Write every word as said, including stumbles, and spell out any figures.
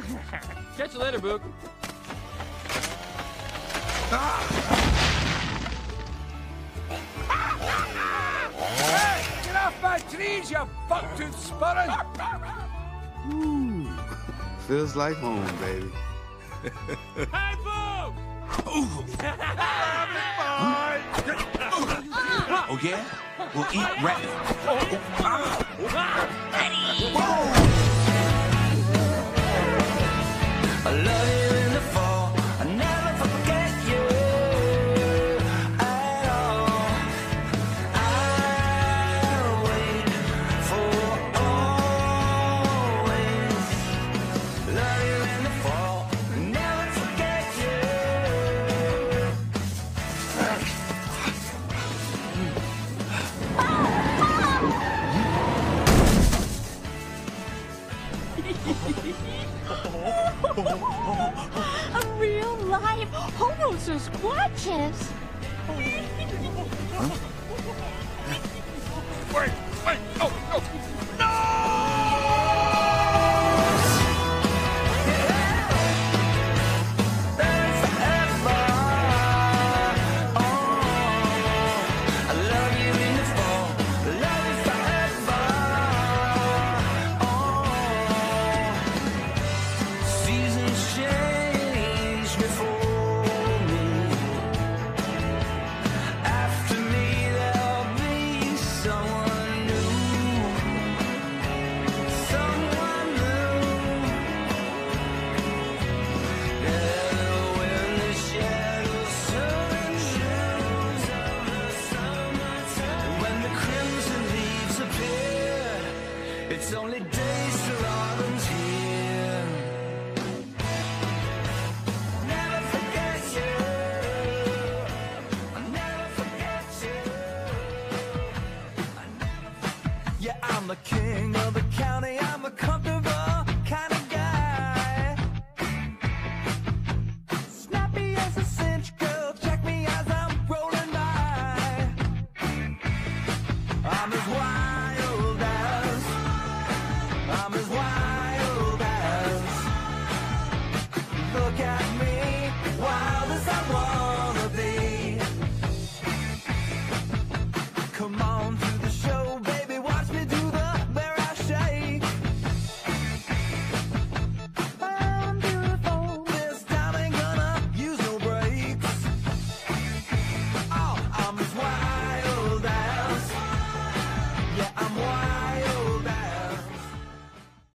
Catch you later, Boog. Hey, get off my trees, you buck-tooth spurrin! Ooh, feels like home, baby. Hey, Boog! Oh, yeah? We'll eat rat. I love you in the fall. I never forget you at all. I'll wait for always. Love you in the fall. Never forget you. A real live homos or squatches. Wait, wait, oh, oh!